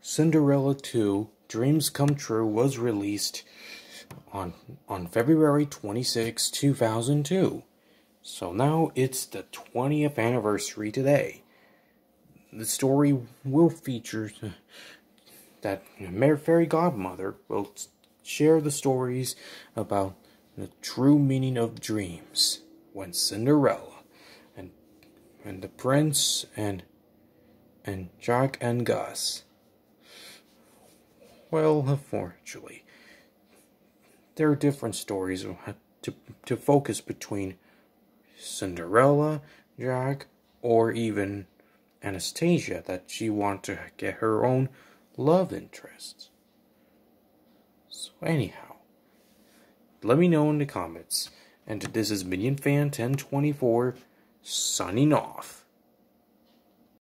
Cinderella 2 Dreams Come True was released on February 26, 2002. So now it's the 20th anniversary today. The story will feature that fairy godmother will share the stories about the true meaning of dreams when Cinderella and the prince and Jack and Gus. Well, unfortunately, there are different stories to focus between Cinderella, Jack, or even Anastasia, that she wants to get her own love interest. So anyhow, let me know in the comments. And this is Minion Fan 1024 signing off.